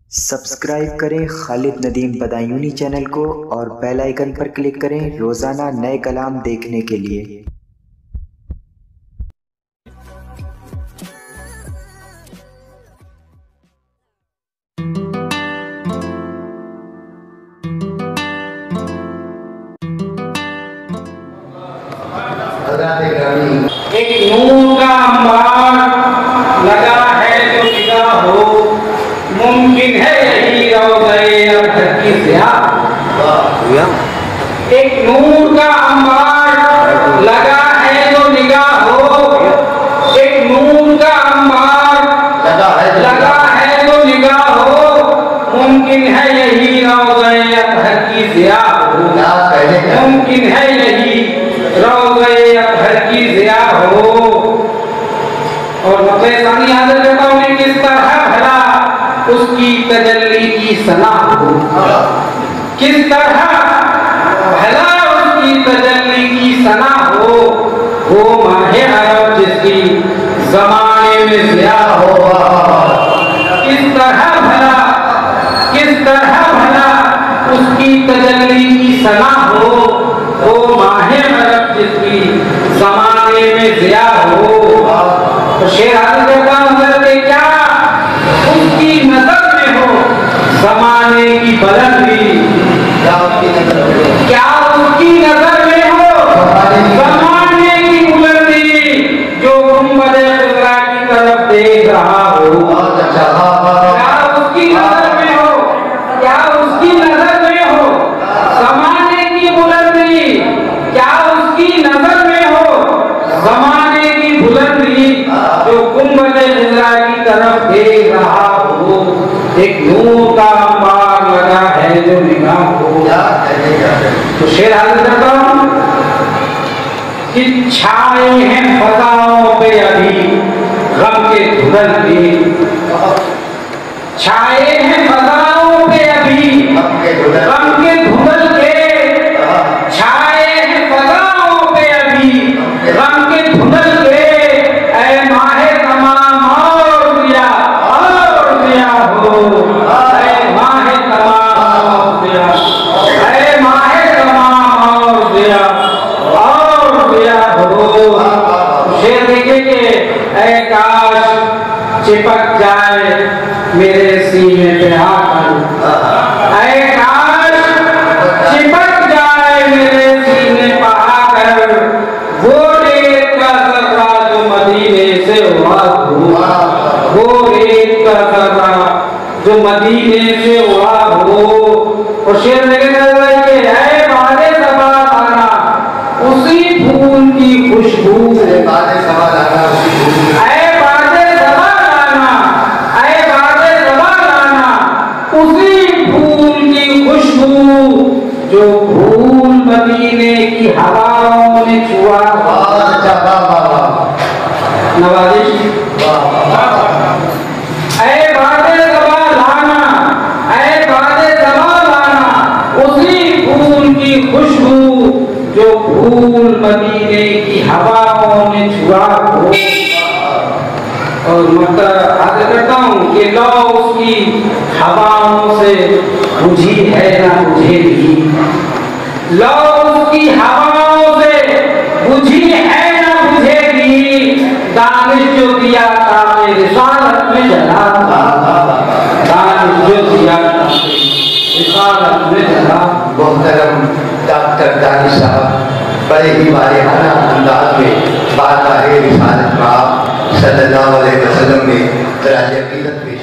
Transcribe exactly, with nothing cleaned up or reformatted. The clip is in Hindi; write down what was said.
सब्सक्राइब करें खालिद नदीम बदायूनी चैनल को और बेल आइकन पर क्लिक करें रोज़ाना नए कलाम देखने के लिए। एक नूर का अंबार लगा है जो निगाह हो, मुमकिन है यही रौज़े अज़हर की ज़िया। एक नूर का अंबार लगा है जो निगाह हो, एक नूर का अंबार लगा है जो निगाह हो, मुमकिन है यही रौज़े अज़हर की ज़िया हो, मुमकिन है यही रौज़े अज़हर की ज़िया हो। और नक़्ल-ए-सानी हाज़िर करता हूँ कि किस तरह भला उसकी तजल्ली की सना हो, किस तरह भला उसकी तजल्ली की सना हो, वो माहे अरब जिसकी ज़माने में ज़िया हो। किस तरह भला किस तरह भला उसकी तजल्ली की सना हो, वो माहे अरब जिसकी ज़माने में ज़िया हो। तो शेर हाज़िर करता हूँ कि क्या उसकी नजर में हो ज़माने की बुलंदी, क्या उसकी नजर में हो ज़माने की बुलंदी, जो गुंबद-ए ख़ुज़रा की तरफ देख रहा हो। क्या उसकी नजर में हो क्या उसकी नजर में हो ज़माने की बुलंदी, क्या उसकी नजर में हो ज़माने की बुलंदी, जो गुंबद-ए ख़ुज़रा की तरफ देख रहा हो। एक नूर का अंबार लगा है जो निगाह हो। तो शेर हाज़िर करता हूँ कि छाए हैं फ़ज़ाओं पे अभी गम के धुंधल के, छाए हैं फ़ज़ाओं पे अभी गम के धुंधल के, छाए हैं फ़ज़ाओं पे अभी गम के धुंधल के, ऐ माहे तमाम और दिया और दिया हो, ऐ माहे तमाम और दिया, ऐ माहे तमाम और दिया और दिया हो। शेर देखे कि ऐ काश चिपक जाए मेरे सीने पे आकर, ऐ काश चिपक जाए मेरे सीने पे आकर, वो रेत का ज़र्रा जो मदीने से उड़ा हो, वो रेत का ज़र्रा जो मदीने से उड़ा हो। और शेर देखे कि ऐ बादे सबा लाना उसी फूल की खुशबू, ऐ बादे सबा लाना उसी फूल की खुशबू, जो फूल मदीने की हवाओं ने छुआ। नवाज़िश ऐ बादे ज़बा लाना, ऐ बादे ज़बा लाना उसी फूल की खुशबू, जो फूल मदीने की हवाओं ने छुआ हो। और मतलब हाज़िर करता हूँ कि लो उसकी हवाओं से बुझी है ना बुझेगी, लो उसकी हवाओं से बुझी है ना बुझेगी, दानिश जो दिया था रिसालत में जला था, दानिश जो दिया था रिसालत में जला। मोहतरम डॉक्टर दानिश साहब बड़े ही वारियाना अंदाज में बारगाह रिसालत में आप सल्लल्लाहु अलैहि वसल्लम ने दराज अक़ीदत में